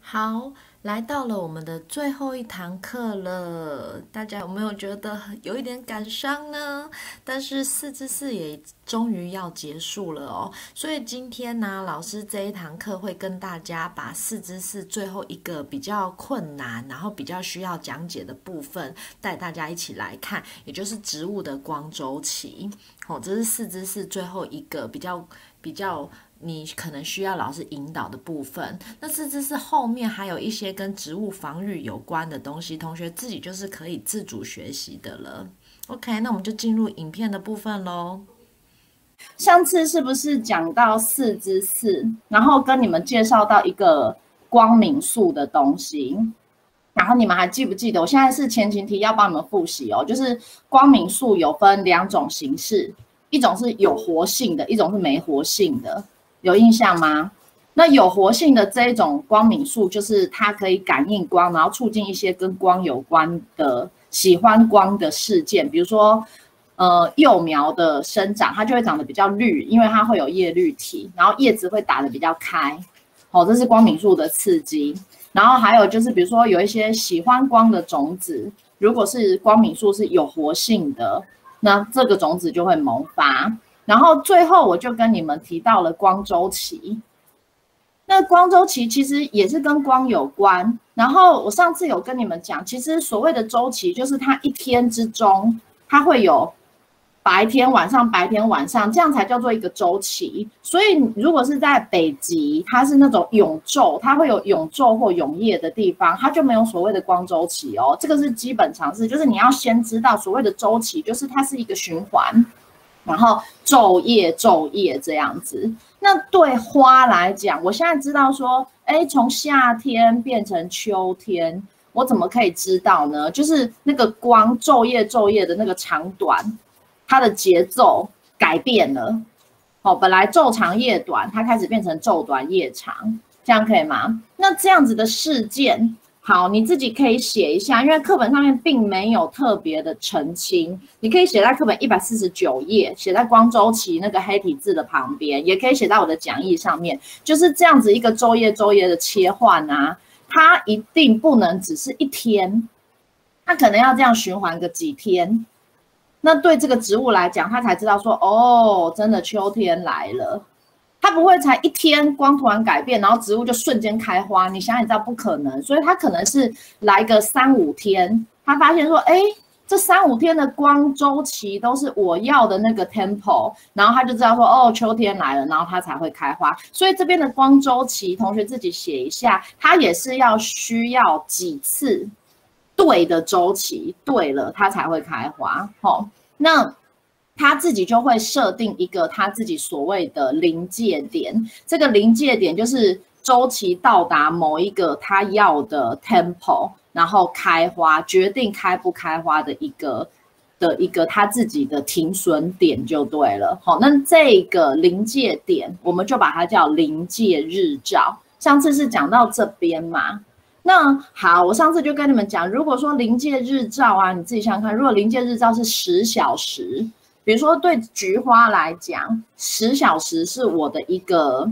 好，来到了我们的最后一堂课了，大家有没有觉得有一点感伤呢？但是4之4也终于要结束了哦，所以今天呢，老师这一堂课会跟大家把4之4最后一个比较困难，然后比较需要讲解的部分带大家一起来看，也就是植物的光周期。哦，这是4之4最后一个比较你可能需要老师引导的部分。那4之4后面还有一些跟植物防御有关的东西，同学自己就是可以自主学习的了。OK， 那我们就进入影片的部分咯。 上次是不是讲到4之4，然后跟你们介绍到一个光敏素的东西？然后你们还记不记得？我现在是前情提要帮你们复习哦，就是光敏素有分2种形式，一种是有活性的，一种是没活性的，有印象吗？那有活性的这一种光敏素，就是它可以感应光，然后促进一些跟光有关的喜欢光的事件，比如说幼苗的生长，它就会长得比较绿，因为它会有叶绿体，然后叶子会打得比较开。哦，这是光敏素的刺激。然后还有就是，比如说有一些喜欢光的种子，如果是光敏素是有活性的，那这个种子就会萌发。然后最后我就跟你们提到了光周期。那光周期其实也是跟光有关。然后我上次有跟你们讲，其实所谓的周期就是它一天之中，它会有白天晚上白天晚上，这样才叫做一个周期。所以如果是在北极，它是那种永昼，它会有永昼或永夜的地方，它就没有所谓的光周期哦。这个是基本常识，就是你要先知道所谓的周期，就是它是一个循环，然后昼夜昼夜这样子。那对花来讲，我现在知道说，从夏天变成秋天，我怎么可以知道呢？就是那个光昼夜昼夜的那个长短，它的节奏改变了。哦，本来昼长夜短，它开始变成昼短夜长，这样可以吗？那这样子的事件，好，你自己可以写一下，因为课本上面并没有特别的澄清，你可以写在课本149页，写在光周期那个黑体字的旁边，也可以写在我的讲义上面。就是这样子一个昼夜昼夜的切换啊，它一定不能只是一天，它可能要这样循环个几天。那对这个植物来讲，它才知道说，哦，真的秋天来了。它不会才一天光突然改变，然后植物就瞬间开花。你想想，你知道不可能，所以它可能是来个3、5天，他发现说，这3、5天的光周期都是我要的那个 tempo， 然后他就知道说，哦，秋天来了，然后它才会开花。所以这边的光周期，同学自己写一下，它也是需要几次对的周期，对了，它才会开花。那他自己就会设定一个他自己所谓的临界点，这个临界点就是周期到达某一个他要的 tempo， 然后开花，决定开不开花的一个他自己的停损点就对了。好，那这个临界点我们就把它叫临界日照。上次是讲到这边嘛？那好，我上次就跟你们讲，如果说临界日照啊，你自己想想看，如果临界日照是10小时。比如说，对菊花来讲，10小时是我的一个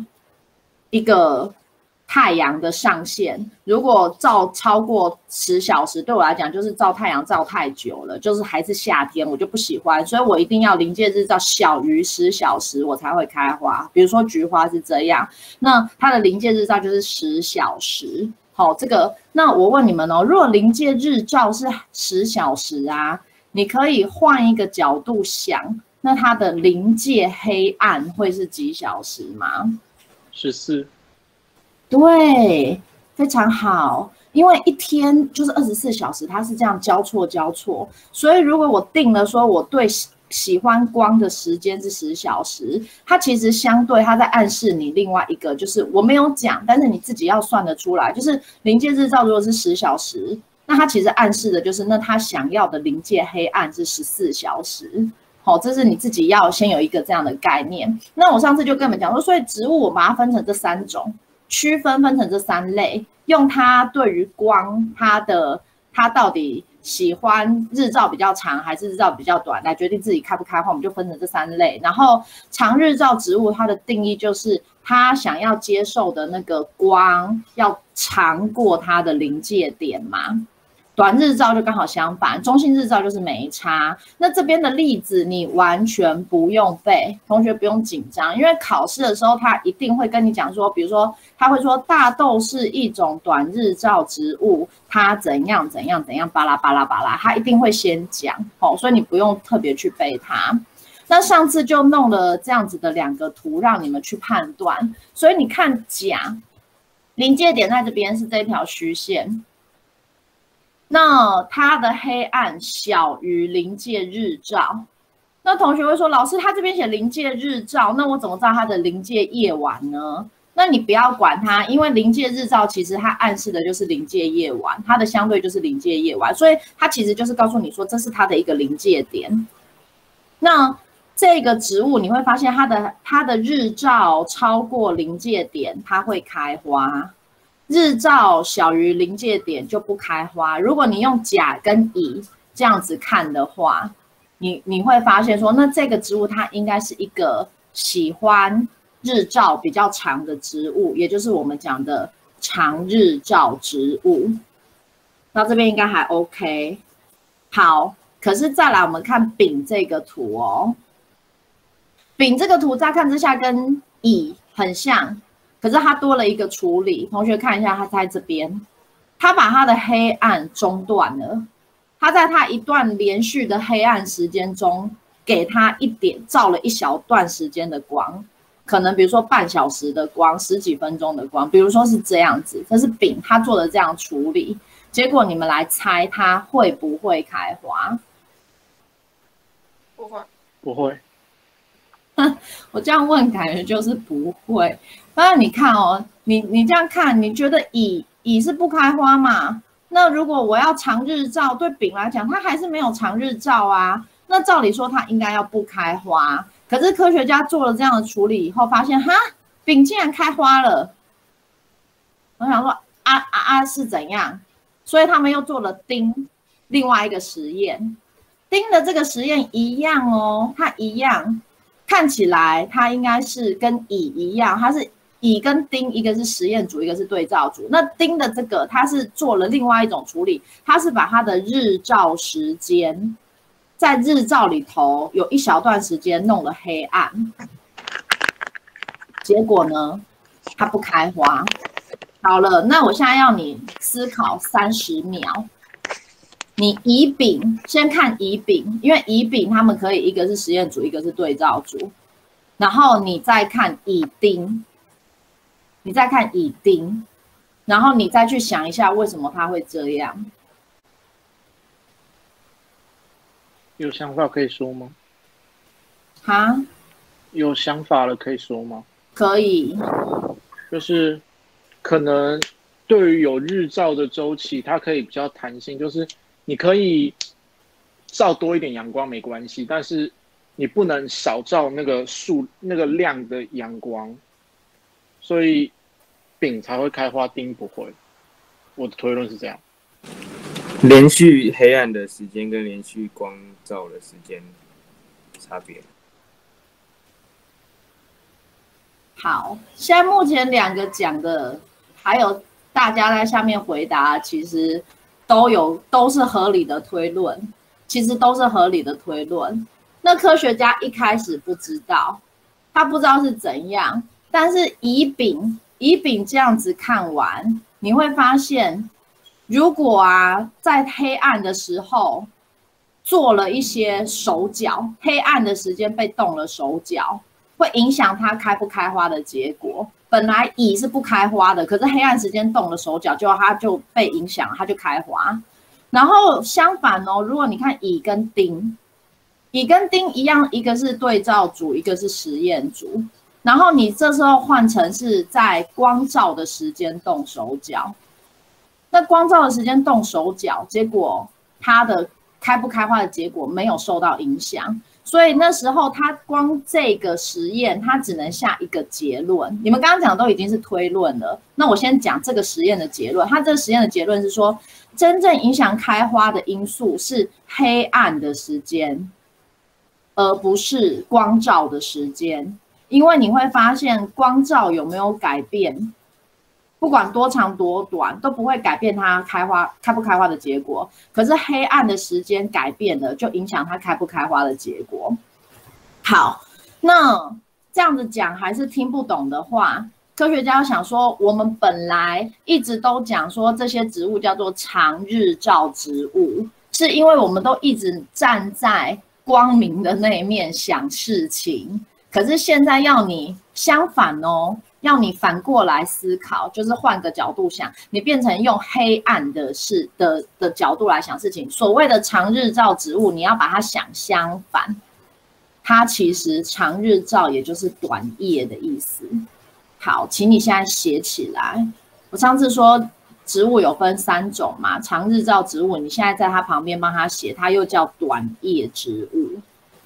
太阳的上限。如果照超过10小时，对我来讲就是照太阳照太久了，就是还是夏天，我就不喜欢，所以我一定要临界日照小于10小时，我才会开花。比如说菊花是这样，那它的临界日照就是10小时。好，这个那我问你们哦，如果临界日照是10小时啊？你可以换一个角度想，那它的临界黑暗会是几小时吗 ？14。 对，非常好。因为一天就是24小时，它是这样交错，所以如果我定了说我对喜欢光的时间是10小时，它其实相对它在暗示你另外一个，就是我没有讲，但是你自己要算得出来，就是临界日照如果是10小时。那它其实暗示的就是，那他想要的临界黑暗是14小时。好，这是你自己要先有一个这样的概念。那我上次就跟你们讲说，所以植物我把它分成这3种，分成这3类，用它对于光，它到底喜欢日照比较长还是日照比较短来决定自己开不开花，我们就分成这3类。然后长日照植物它的定义就是它想要接受的那个光要长过它的临界点嘛。短日照就刚好相反，中性日照就是没差。那这边的例子你完全不用背，同学不用紧张，因为考试的时候他一定会跟你讲说，比如说他会说大豆是一种短日照植物，它怎样怎样怎样巴拉巴拉巴拉，他一定会先讲，所以你不用特别去背它。那上次就弄了这样子的2个图让你们去判断，所以你看甲临界点在这边是这条虚线。那它的黑暗小于临界日照，那同学会说，老师他这边写临界日照，那我怎么知道它的临界夜晚呢？那你不要管它，因为临界日照其实它暗示的就是临界夜晚，它的相对就是临界夜晚，所以它其实就是告诉你说这是它的一个临界点。那这个植物你会发现它的日照超过临界点，它会开花。日照小于临界点就不开花。如果你用甲跟乙这样子看的话，你会发现说，那这个植物它应该是一个喜欢日照比较长的植物，也就是我们讲的长日照植物。到这边应该还 OK。好，可是再来我们看丙这个图哦，丙这个图乍看之下跟乙很像。可是它多了一个处理，同学看一下，它在这边，它把它的黑暗中断了，它在它一段连续的黑暗时间中，给它照了一小段时间的光，可能比如说半小时的光，10几分钟的光，比如说是这样子，这是丙他做的这样处理，结果你们来猜它会不会开花？ 不会， 不会。 我这样问，感觉就是不会。那你看哦，你这样看，你觉得乙是不开花嘛？那如果我要长日照，对丙来讲，它还是没有长日照啊。那照理说它应该要不开花，可是科学家做了这样的处理以后，发现哈，丙竟然开花了。我想说是怎样？所以他们又做了丁另外一个实验，丁的这个实验一样哦，它一样。看起来它应该是跟乙一样，它是乙跟丁，一个是实验组，一个是对照组。那丁的这个，它是做了另外一种处理，它是把它的日照时间，在日照里头有一小段时间弄了黑暗，结果呢，它不开花。好了，那我现在要你思考30秒。你乙丙先看乙丙，因为乙丙他们可以一个是实验组，一个是对照组，然后你再看乙丁，然后你再去想一下为什么他会这样。 有想法可以说吗？ 哈？ 有想法了可以说吗？ 可以。 就是可能对于有日照的周期，它可以比较弹性，就是你可以照多一点阳光没关系，但是你不能少照那个量的阳光，所以丙才会开花，丁不会。我的推论是这样。 连续黑暗的时间跟连续光照的时间差别。 好，现在目前2个讲的，还有大家在下面回答，其实都是合理的推论，那科学家一开始不知道，他不知道是怎样，但是乙丙这样子看完，你会发现，如果在黑暗的时候做了一些手脚，黑暗的时间被动了手脚，会影响它开不开花的结果。本来乙是不开花的，可是黑暗时间动了手脚，就它就被影响，它就开花。然后相反哦，如果你看乙跟丁一样，一个是对照组，一个是实验组，然后你这时候换成是在光照的时间动手脚，那光照的时间动手脚，结果它的开不开花的结果没有受到影响。所以那时候他光这个实验，他只能下一个结论。你们刚刚讲的都已经是推论了，那我先讲这个实验的结论。他这个实验的结论是说，真正影响开花的因素是黑暗的时间，而不是光照的时间。 因为你会发现光照有没有改变，不管多长多短都不会改变它开不开花的结果。可是黑暗的时间改变了，就影响它开不开花的结果。好，那这样子讲还是听不懂的话，科学家想说，我们本来一直都讲说这些植物叫做长日照植物，是因为我们都一直站在光明的那一面想事情。可是现在要你相反哦，要你反过来思考，就是换个角度想，你变成用黑暗的角度来想事情。所谓的长日照植物，你要把它想相反，它其实长日照也就是短叶的意思。好，请你现在写起来。我上次说植物有分3种嘛，长日照植物，你现在在它旁边帮它写，它又叫短叶植物。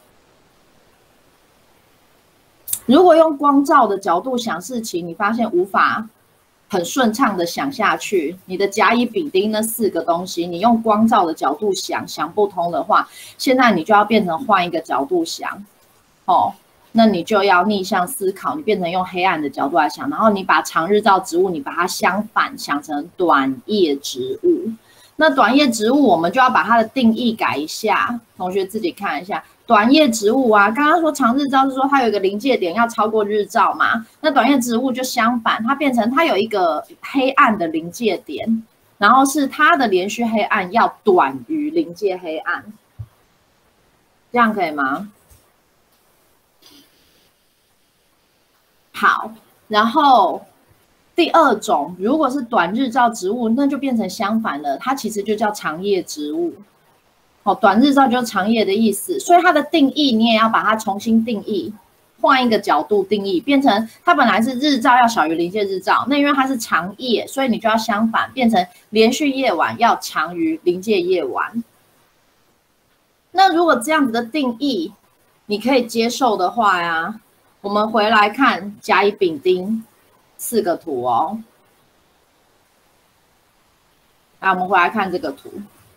如果用光照的角度想事情，你发现无法很顺畅的想下去，你的甲乙丙丁那4个东西，你用光照的角度想不通的话，现在你就要变成换一个角度想，哦。那你就要逆向思考，你变成用黑暗的角度来想，然后你把长日照植物，你把它相反想成短叶植物。那短叶植物我们就要把它的定义改一下，同学自己看一下。短叶植物啊，刚刚说长日照是说它有一个临界点要超过日照嘛，那短叶植物就相反，它变成它有一个黑暗的临界点，然后是它的连续黑暗要短于临界黑暗，这样可以吗？好，然后第2种，如果是短日照植物，那就变成相反了，它其实就叫长叶植物。哦，短日照就是长叶的意思，所以它的定义你也要把它重新定义，换一个角度定义，变成它本来是日照要小于临界日照，那因为它是长叶，所以你就要相反，变成连续夜晚要长于临界夜晚。那如果这样子的定义你可以接受的话呀，我们回来看甲乙丙丁4个图哦。来，我们回来看这个图。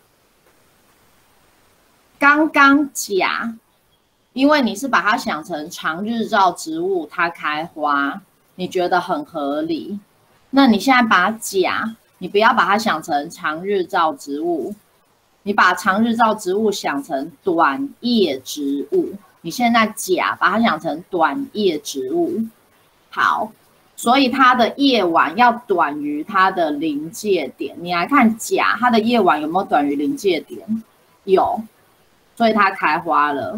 刚刚甲，因为你是把它想成长日照植物，它开花，你觉得很合理。那你现在把甲，你不要把它想成长日照植物，你把长日照植物想成短叶植物。你现在甲把它想成短叶植物，好，所以它的夜晚要短于它的临界点。你来看甲，它的夜晚有没有短于临界点？有，所以它开花了。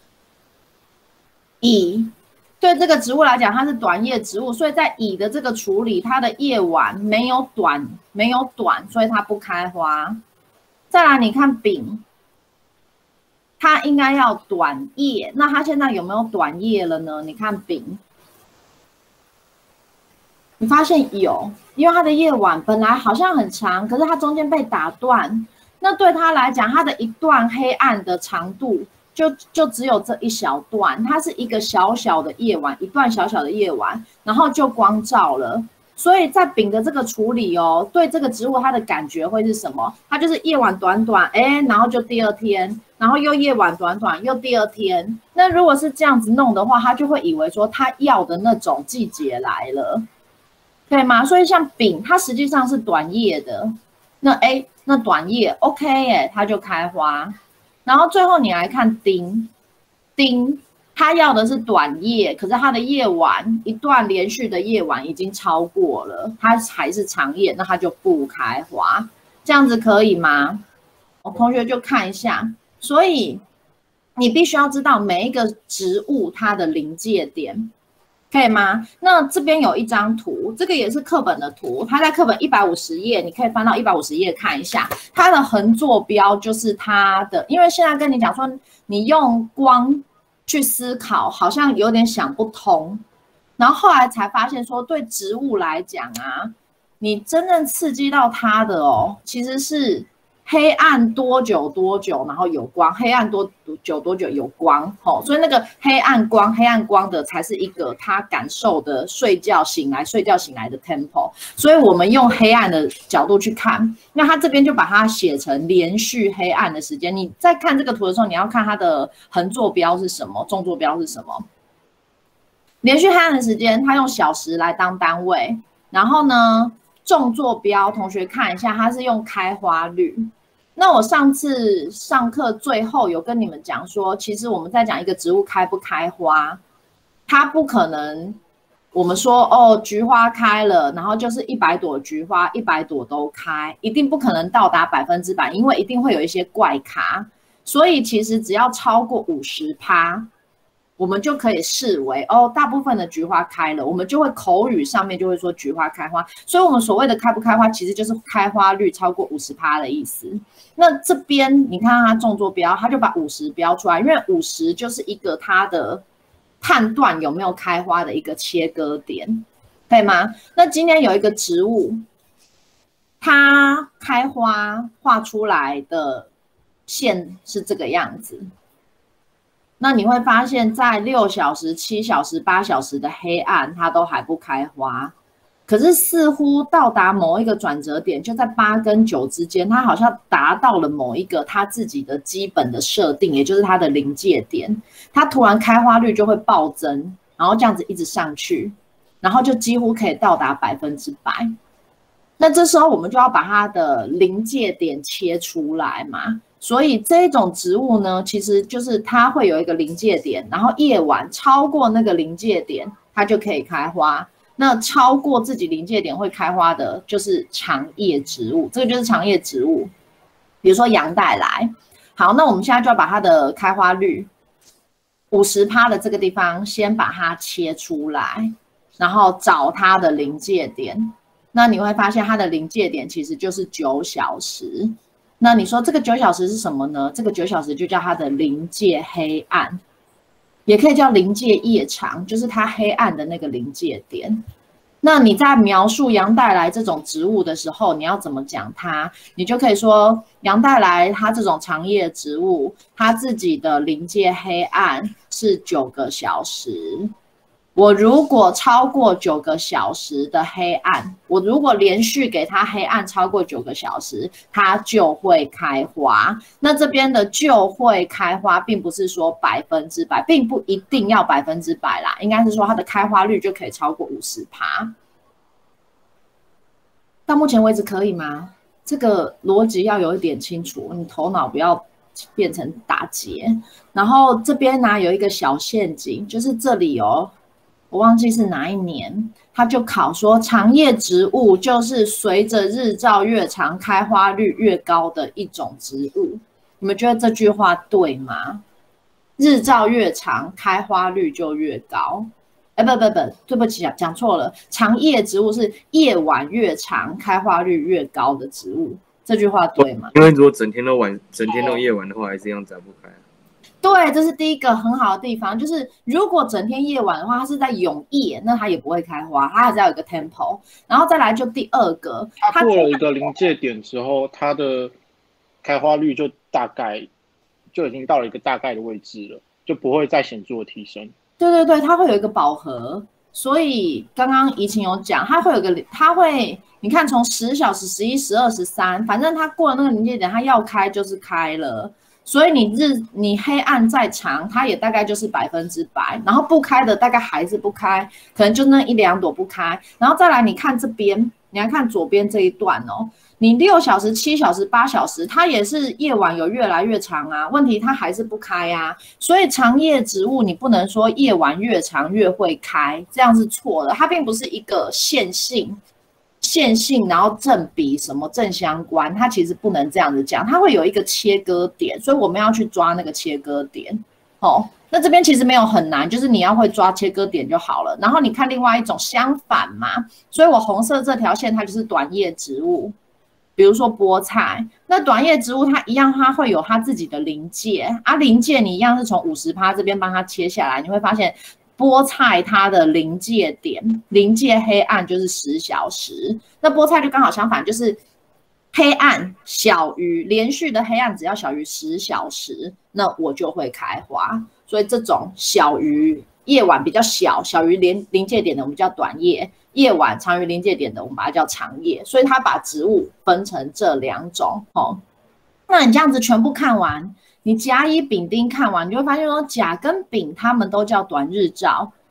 乙对这个植物来讲，它是短叶植物，所以在乙的这个处理，它的夜晚没有短，所以它不开花。再来，你看丙。它应该要短叶，那它现在有没有短叶了呢？你看丙，你发现有，因为它的夜晚本来好像很长，可是它中间被打断，那对它来讲，它的一段黑暗的长度就只有这一小段，它是一个小小的夜晚，一段小小的夜晚，然后就光照了。所以在丙的这个处理哦，对这个植物它的感觉会是什么？它就是夜晚短短，然后就第2天，然后又夜晚短短，又第2天。那如果是这样子弄的话，它就会以为说它要的那种季节来了，对吗？所以像丙，它实际上是短叶的，那短叶 OK 它就开花。然后最后你来看丁，它要的是短叶，可是它的夜晚一段连续的夜晚已经超过了，它还是长叶，那它就不开花，这样子可以吗？我同学就看一下，所以你必须要知道每一个植物它的临界点，可以吗？那这边有一张图，这个也是课本的图，它在课本150页，你可以翻到150页看一下，它的横坐标就是它的，因为现在跟你讲说，你用光去思考，好像有点想不通，然后后来才发现说，对植物来讲啊，你真正刺激到它的哦，其实是黑暗多久，然后有光，黑暗多久有光，所以那个黑暗光的才是一个他感受的睡觉醒来的 tempo， 所以我们用黑暗的角度去看，那他这边就把它写成连续黑暗的时间。你在看这个图的时候，你要看它的横坐标是什么，纵坐标是什么。 连续黑暗的时间，它用小时来当单位，然后呢，纵坐标，同学看一下，它是用开花率。那我上次上课最后有跟你们讲说，其实我们在讲一个植物开不开花，它不可能我们说哦，菊花开了，然后就是100朵菊花，100朵都开，一定不可能到达100%，因为一定会有一些怪咖。所以其实只要超过50%，我们就可以视为哦，大部分的菊花开了，我们就会口语上面就会说菊花开花。所以我们所谓的开不开花，其实就是开花率超过50%的意思。那这边你看它纵坐标，它就把50标出来，因为50就是一个它的判断有没有开花的一个切割点，可以吗？那今天有一个植物，它开花画出来的线是这个样子。那你会发现在6小时、7小时、8小时的黑暗，它都还不开花。可是似乎到达某一个转折点，就在8跟9之间，它好像达到了某一个它自己的基本的设定，也就是它的临界点，它突然开花率就会暴增，然后这样子一直上去，然后就几乎可以到达100%。那这时候我们就要把它的临界点切出来嘛。所以这种植物呢，其实就是它会有一个临界点，然后夜晚超过那个临界点，它就可以开花。那超过自己临界点会开花的，就是长叶植物，这个就是长叶植物。比如说洋带来，好，那我们现在就要把它的开花率50%的这个地方先把它切出来，然后找它的临界点。那你会发现它的临界点其实就是9小时。那你说这个9小时是什么呢？这个9小时就叫它的临界黑暗，也可以叫临界夜长，就是它黑暗的那个临界点。那你在描述洋带来这种植物的时候，你要怎么讲它？你就可以说洋带来它这种长叶植物，它自己的临界黑暗是9个小时。我如果超过9个小时的黑暗，我如果连续给它黑暗超过9个小时，它就会开花。那这边的就会开花，并不是说100%，并不一定要100%啦，应该是说它的开花率就可以超过50%。到目前为止可以吗？这个逻辑要有一点清楚，你头脑不要变成打结。然后这边呢有一个小陷阱，就是这里哦。我忘记是哪一年，他就考说长叶植物就是随着日照越长，开花率越高的一种植物。你们觉得这句话对吗？日照越长，开花率就越高。不，对不起，讲错了。长叶植物是夜晚越长，开花率越高的植物。这句话对吗？ 因为如果整天都夜晚的话，还是一样展不开。 对，这是第一个很好的地方，就是如果整天夜晚的话，它是在永夜，那它也不会开花，它还是要有一个 tempo。然后再来就第二个， 它过了一个临界点之后，它的开花率就大概就已经到了一个大概的位置了，就不会再显著的提升。 对，它会有一个饱和。所以刚刚怡晴有讲，它会有个，它会，你看从10小时、11、12、13，反正它过了那个临界点，它要开就是开了。所以你黑暗再长，它也大概就是100%，然后不开的大概还是不开，可能就那1、2朵不开。然后再来你看这边，你来看左边这一段哦，你6小时、7小时、8小时，它也是夜晚有越来越长啊，问题它还是不开啊。所以长叶植物你不能说夜晚越长越会开，这样是错的，它并不是一个线性，然后正比什么正相关，它其实不能这样子讲，它会有一个切割点，所以我们要去抓那个切割点。哦，那这边其实没有很难，就是你要会抓切割点就好了。然后你看另外一种相反嘛，所以我红色这条线它就是短叶植物，比如说菠菜，那短叶植物它一样，它会有它自己的临界啊，临界你一样是从50%这边帮它切下来，你会发现。菠菜它的临界点，临界黑暗就是10小时，那菠菜就刚好相反，就是黑暗小于连续的黑暗，只要小于10小时，那我就会开花。所以这种小于夜晚比较小，小于临界点的我们叫短叶，夜晚长于临界点的我们把它叫长叶。所以它把植物分成这2种哦。那你这样子全部看完。你甲乙丙丁看完，你就会发现说甲跟丙他们都叫短日照，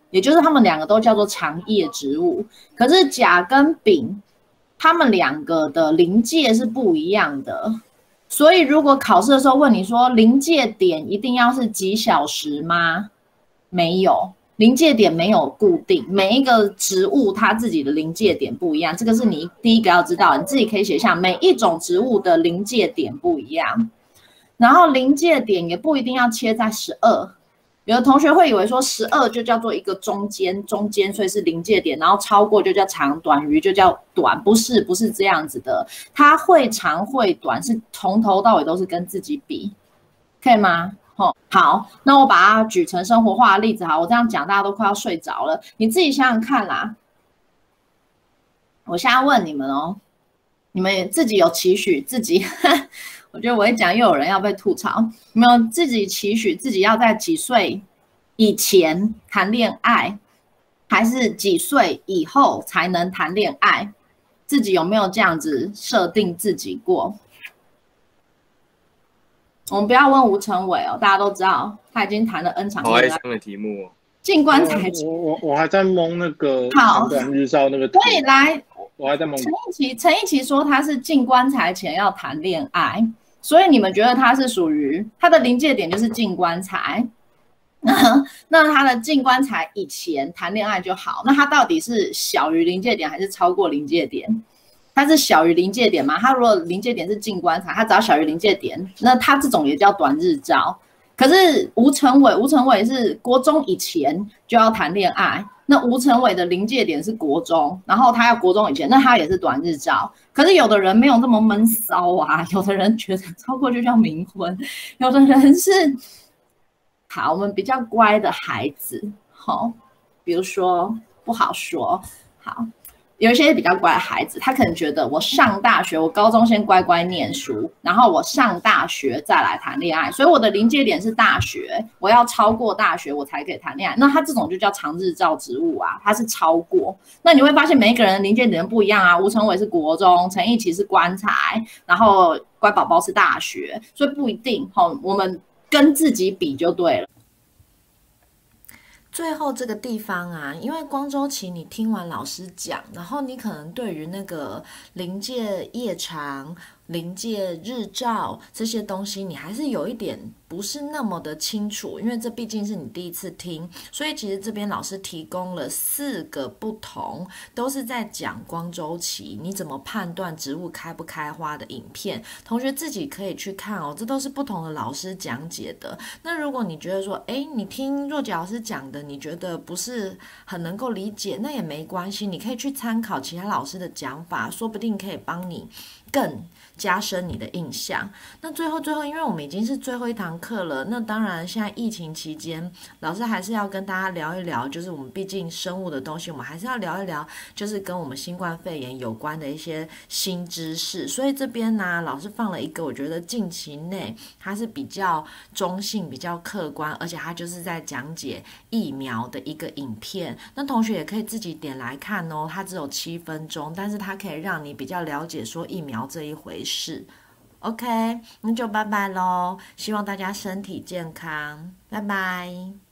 也就是它们两个都叫做长叶植物。可是甲跟丙，它们两个的临界是不一样的。所以如果考试的时候问你说临界点一定要是几小时吗？没有，临界点没有固定，每一个植物它自己的临界点不一样，这个是你第一个要知道，你自己可以写下每一种植物的临界点不一样。然后临界点也不一定要切在12，有的同学会以为说12就叫做一个中间，所以是临界点，然后超过就叫长，短于就叫短，不是这样子的。它会长会短是从头到尾都是跟自己比，可以吗？好，那我把它举成生活化的例子，好，我这样讲大家都快要睡着了，你自己想想看啦。我现在问你们哦，你们自己有期许自己我觉得我一讲又有人要被吐槽。有没有自己期许自己要在几岁以前谈恋爱，还是几岁以后才能谈恋爱？自己有没有这样子设定自己过？我们不要问吴成伟哦，大家都知道他已经谈了 N 场恋爱。 好哀伤的题目哦。 进棺材前， 我还在蒙那个长短日照那个图。 所以来， 我还在蒙。 陈奕奇说他是进棺材前要谈恋爱，所以你们觉得他是属于他的临界点就是进棺材，那他的进棺材以前谈恋爱就好。那他到底是小于临界点还是超过临界点？他是小于临界点吗？他如果临界点是进棺材，他只要小于临界点，那他这种也叫短日照。可是吴成伟是国中以前就要谈恋爱，那吴成伟的临界点是国中，然后他要国中以前，那他也是短日照。可是有的人没有这么闷骚啊，有的人觉得超过就叫冥婚，有的人是好，我们比较乖的孩子，好，比如说不好说，好。有一些比较乖的孩子，他可能觉得我上大学，我高中先乖乖念书，然后我上大学再来谈恋爱，所以我的临界点是大学，我要超过大学我才可以谈恋爱。那他这种就叫长日照植物啊，他是超过。那你会发现每一个人的临界点不一样啊，吴成伟是国中，陈奕奇是棺材，然后乖宝宝是大学，所以不一定。我们跟自己比就对了。 最后这个地方啊，因为光周期你听完老师讲，然后你可能对于那个临界夜长、临界日照这些东西，你还是有一点不是那么的清楚，因为这毕竟是你第一次听，所以其实这边老师提供了4个不同，都是在讲光周期，你怎么判断植物开不开花的影片，同学自己可以去看哦，这都是不同的老师讲解的。那如果你觉得说，你听若姐老师讲的，你觉得不是很能够理解，那也没关系，你可以去参考其他老师的讲法，说不定可以帮你更加深你的印象。那最后，因为我们已经是最后一堂课了，那当然现在疫情期间，老师还是要跟大家聊一聊，就是我们毕竟生物的东西，我们还是要聊一聊，就是跟我们新冠肺炎有关的一些新知识。所以这边呢，老师放了一个我觉得近期内它是比较中性、比较客观，而且它就是在讲解疫苗的一个影片。那同学也可以自己点来看哦，它只有7分钟，但是它可以让你比较了解说疫苗这一回事。OK， 那就拜拜咯，希望大家身体健康，拜拜。